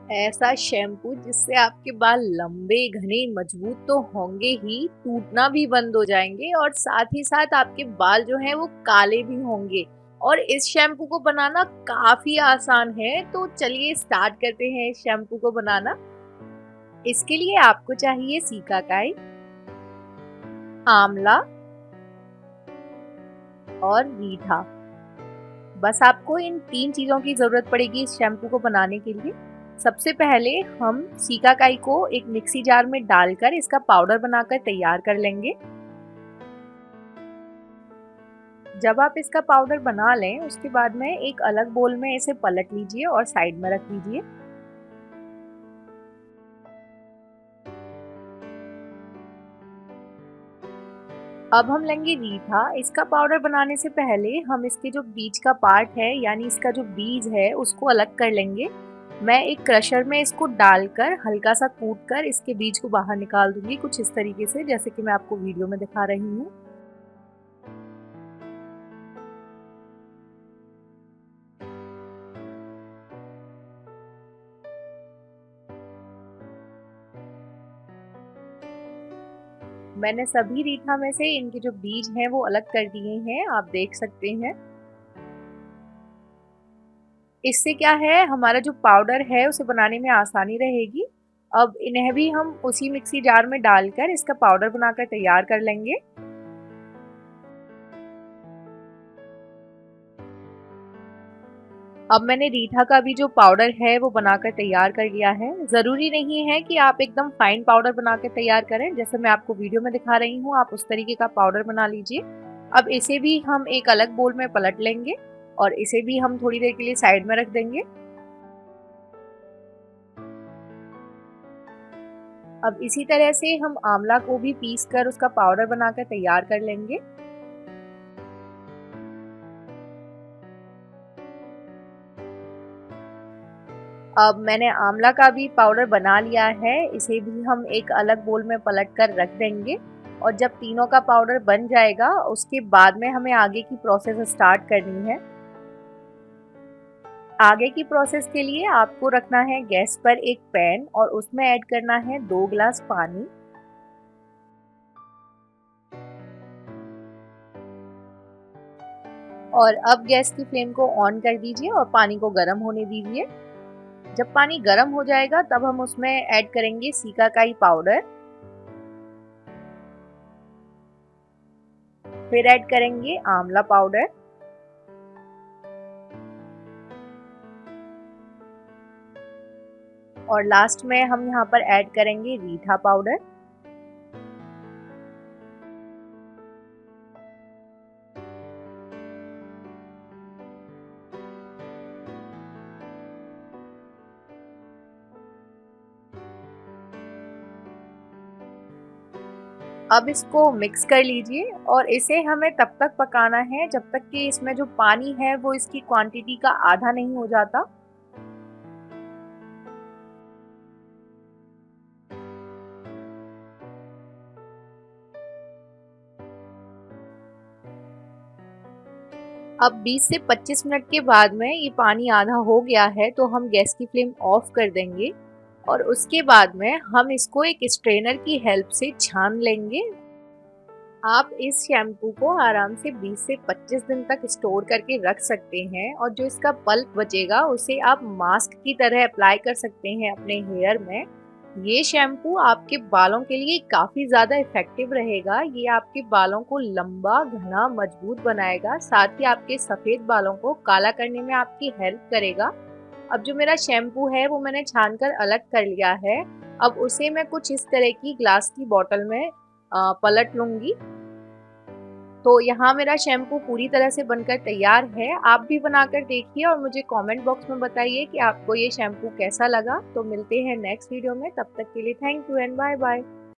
ऐसा शैम्पू जिससे आपके बाल लंबे घने मजबूत तो होंगे ही, टूटना भी बंद हो जाएंगे और साथ ही साथ आपके बाल जो हैं वो काले भी होंगे। और इस शैम्पू को बनाना काफी आसान है, तो चलिए स्टार्ट करते हैं इस शैम्पू को बनाना। इसके लिए आपको चाहिए सिकाकाई, आंवला और रीठा। बस आपको इन 3 चीजों की जरूरत पड़ेगी इस शैम्पू को बनाने के लिए। सबसे पहले हम सिकाकाई को एक मिक्सी जार में डालकर इसका पाउडर बनाकर तैयार कर लेंगे। जब आप इसका पाउडर बना लें उसके बाद में एक अलग बोल में इसे पलट लीजिए और साइड में रख लीजिए। अब हम लेंगे रीठा। इसका पाउडर बनाने से पहले हम इसके जो बीज का पार्ट है यानी इसका जो बीज है उसको अलग कर लेंगे। मैं एक क्रशर में इसको डालकर हल्का सा कूटकर इसके बीज को बाहर निकाल दूंगी, कुछ इस तरीके से जैसे कि मैं आपको वीडियो में दिखा रही हूँ। मैंने सभी रीठा में से इनके जो बीज हैं वो अलग कर दिए हैं, आप देख सकते हैं। इससे क्या है, हमारा जो पाउडर है उसे बनाने में आसानी रहेगी। अब इन्हें भी हम उसी मिक्सी जार में डालकर इसका पाउडर बनाकर तैयार कर लेंगे। अब मैंने रीठा का भी जो पाउडर है वो बनाकर तैयार कर लिया है। ज़रूरी नहीं है कि आप एकदम फाइन पाउडर बनाकर तैयार करें, जैसे मैं आपको वीडियो में दिखा रही हूँ आप उस तरीके का पाउडर बना लीजिए। अब इसे भी हम एक अलग बोल में पलट लेंगे और इसे भी हम थोड़ी देर के लिए साइड में रख देंगे। अब इसी तरह से हम आंवला को भी पीस कर उसका पाउडर बनाकर तैयार कर लेंगे। अब मैंने आंवला का भी पाउडर बना लिया है, इसे भी हम एक अलग बोल में पलट कर रख देंगे। और जब तीनों का पाउडर बन जाएगा उसके बाद में हमें आगे की प्रोसेस स्टार्ट करनी है। आगे की प्रोसेस के लिए आपको रखना है गैस पर एक पैन और उसमें ऐड करना है 2 गिलास पानी। और अब गैस की फ्लेम को ऑन कर दीजिए और पानी को गर्म होने दीजिए। जब पानी गर्म हो जाएगा तब हम उसमें ऐड करेंगे सिकाकाई पाउडर, फिर ऐड करेंगे आंवला पाउडर, और लास्ट में हम यहाँ पर ऐड करेंगे रीठा पाउडर। अब इसको मिक्स कर लीजिए और इसे हमें तब तक पकाना है जब तक कि इसमें जो पानी है वो इसकी क्वांटिटी का आधा नहीं हो जाता। अब 20 से 25 मिनट के बाद में ये पानी आधा हो गया है तो हम गैस की फ्लेम ऑफ कर देंगे और उसके बाद में हम इसको एक स्ट्रेनर की हेल्प से छान लेंगे। आप इस शैम्पू को आराम से 20 से 25 दिन तक स्टोर करके रख सकते हैं और जो इसका पल्प बचेगा उसे आप मास्क की तरह अप्लाई कर सकते हैं अपने हेयर में। ये शैम्पू आपके बालों के लिए काफ़ी ज़्यादा इफ़ेक्टिव रहेगा। ये आपके बालों को लंबा घना मजबूत बनाएगा, साथ ही आपके सफ़ेद बालों को काला करने में आपकी हेल्प करेगा। अब जो मेरा शैम्पू है वो मैंने छानकर अलग कर लिया है। अब उसे मैं कुछ इस तरह की ग्लास की बॉटल में पलट लूँगी। तो यहाँ मेरा शैम्पू पूरी तरह से बनकर तैयार है। आप भी बनाकर देखिए और मुझे कमेंट बॉक्स में बताइए कि आपको ये शैम्पू कैसा लगा। तो मिलते हैं नेक्स्ट वीडियो में, तब तक के लिए thank you and bye bye.